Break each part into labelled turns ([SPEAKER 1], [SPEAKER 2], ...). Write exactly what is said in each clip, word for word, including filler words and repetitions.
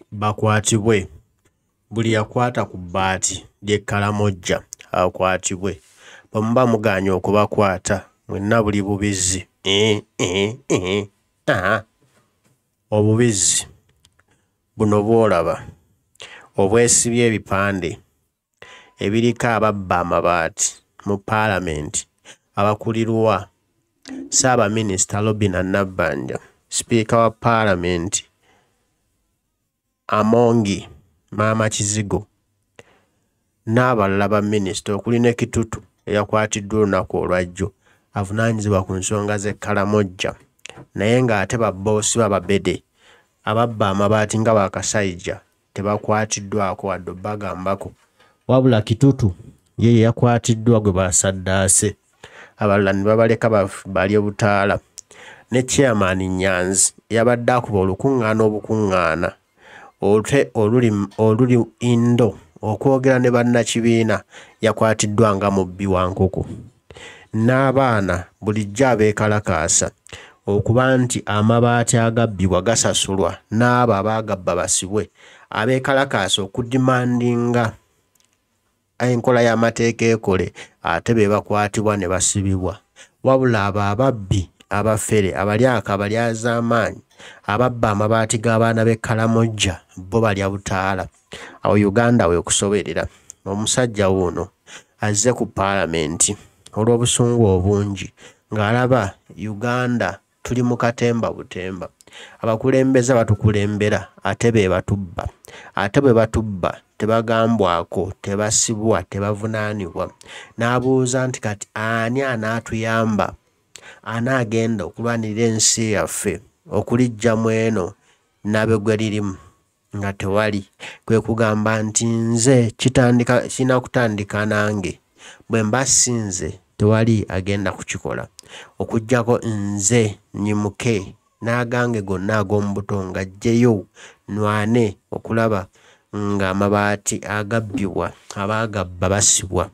[SPEAKER 1] bakwatibwe. Buli yakwata ku bbaati lye Karamoja akwatibwe. Bwe muba muganya okubakwata mwenna buli bubizzi. Eh, eh, eh. Aha. Obubizzi buno bw'olaba obwesibye ebipande ebiriko Ababba Amabati mu Palamenti abakulirwa Ssaabaminisita Olwabaminisita Sipiika wa Palamenti Amongi Maama Kizigo n'abalala ba minisita okuli ne Kitutu eyakwatiddwa olunaku olwajjo avunaanyizibwa ku nsonga z'e Karamoja naye ng'ate babboosi b'Ababede Ababba Amabati nga Bakasayija tebakwatiddwako wadde bagambako, wabula Kitutu ye yakwatiddwa gwe basaddaase, abalala ne babaleka balye butaala. Ne Chairman Nyanzi yabadde akuba olukuŋŋaana obukuŋŋaana oluli oluli indo okwogera ne bannakibiina yakwatiddwa nga mubbi wa nkoko. N'abaana bulijjo abeekalakaasa okuba nti amabaati agabbibwa gasasulwa n'abo abaagabba basibwe, abeekalakaasa okudimandinga enkola y'amateeka ekole ate be bakwatibwa ne basibibwa. Wabula abo ababbi abafere abalyaka abalyazaamaanyi ababba amabaati g'abaana b'e Karamoja bo balya butaala. Awo Uganda we kusoberera. Omusajja wuno azze ku Palamenti olw'obusungu obungi ng'alaba Uganda tuli mu katemba butemba. Abakulembeze batukulembera ate be batubba. Ate bwe batubba tebagambwako, tebasibwa, tebavunaanibwa. N'abuuza nti kati ani anaatuyamba, anaagenda okulwanirira ensi yaffe okuliggyamu eno nabe gwe lirimu nga tewali. Kwe kugamba nti nze kitandika kirina kutandika nange, bwe mba sinze tewali agenda kukikola okuggyako nze nyimuke n'agange gonna ag'omu buto nga ajjeyo nwane okulaba ng'amabaati agabbibwa abaagabba basibwa.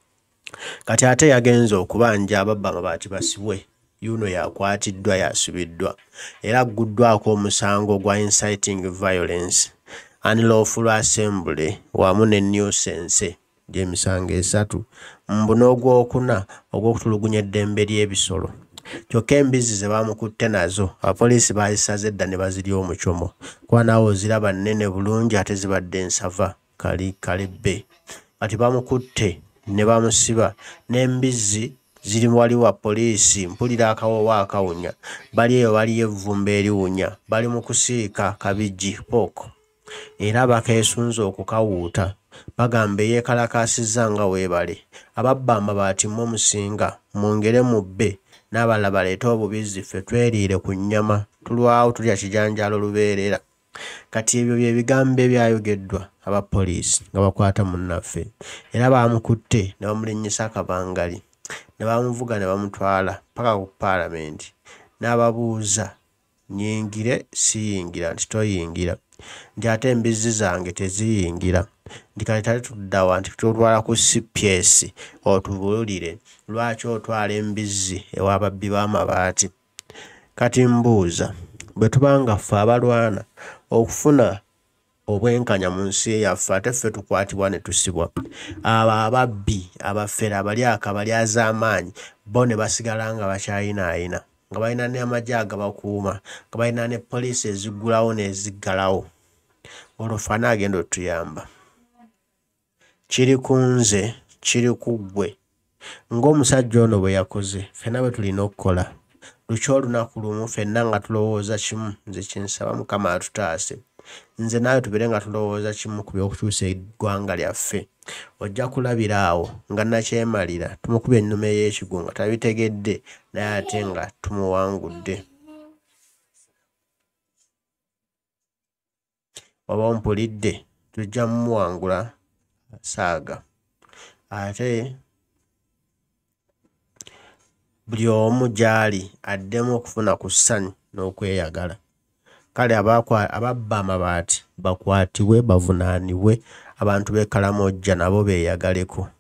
[SPEAKER 1] Kati ate yagenze okubanja Ababba Amabaati basibwe, yuno yakwatiddwa yasibiddwa era agguddwako omusango gwa inciting violence, unlawful assembly wamu ne nuisance gy'emisango esatu mbu n'ogwokuna ogw'okutulugunya eddembe ly'ebisolo. Kyokka embizzi ze bamukutte nazo abapoliisi bazisaze edda ne bazirya omucomo kuba naawe oziraba nnene bulungi ate zibadde ensava kali kalebbe. Kati bamukutte ne bamusiba n'embizzi ziri wali wa poliisi, mpulira akawoowo akawunya, bali eyo baliyo evvumba eriwunya, bali mu kusiika kabijji pooko era bakeesunze okukawuuta bagamba eyeekalakaasizza nga weebale. Ababba Amabaati mmwe musinga mwongere mubbe n'abalala baleete obubizzi ffe tweriire ku nnyama tulwawo tulya kijanjaalo lubeerera. Kati ebyo bye bigambo ebyayogeddwa abapoliisi nga bakwata munnaffe era baamukutte ne bamulinnyisa akabangali ne bamuvuga ne bamutwala paka ku Palamenti n'ababuuza nnyingire siyingira, nti toyingira, nti ate embizzi zange teziyingira, nti kale tali tuddawa nti tutwala ku C P S otubulire lwaki otwala embizzi ew'ababbi b'amabaati. Kati mbuuza bwe tubanga ffe abalwana okufuna obwenkanya mu nsi yaffe ate ffe tukwatibwa ne tusibwa, abo ababbi abafere abalyaka abalyazaamaanyi bo ne basigala nga bakyayinaayina nga balina ne amagye agabakuuma nga balina ne poliisi eziggulawo n'eziggalawo, olwo ffe anaagenda otuyamba. Kiri ku nze, kiri ku ggwe ng'omusajja ono bwe yakoze ffenna bwe tulina okukola. Lukya olunaku lumu ffenna nga tulowooza kimu, nze kinsaba Mukama atutaase, nze naawe tubeere nga tulowooza kimu ku by'okukyusa eggwanga lyaffe. Ojja kulabira awo nga nakyemalira tumukuba ennume y'ekigo nga tabitegedde naye ate nga tumuwangudde. Oba ompulidde, tujja mumuwangula saaga. Ate buli omu gy'ali addemu okufuna ku ssanyu n'okweyagala. Kale Ababba Amabaati bakwatibwe bavunaanibwe, abantu b'e Karamoja nabo beeyagaleko.